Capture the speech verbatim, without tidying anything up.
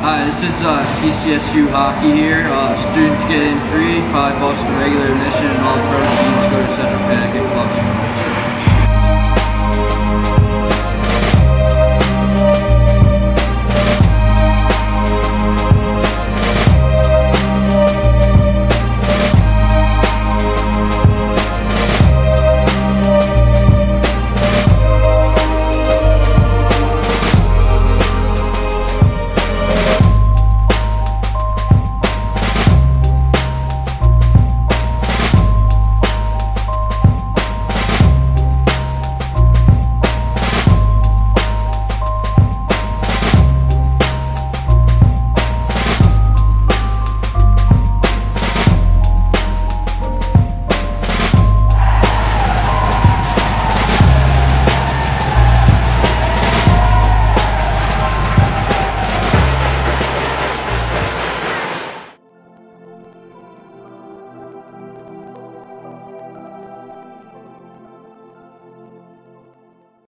Hi, this is uh, C C S U hockey here. Uh, students get in free, five bucks for regular admission, and all proceeds go to Central Connecticut Clubs.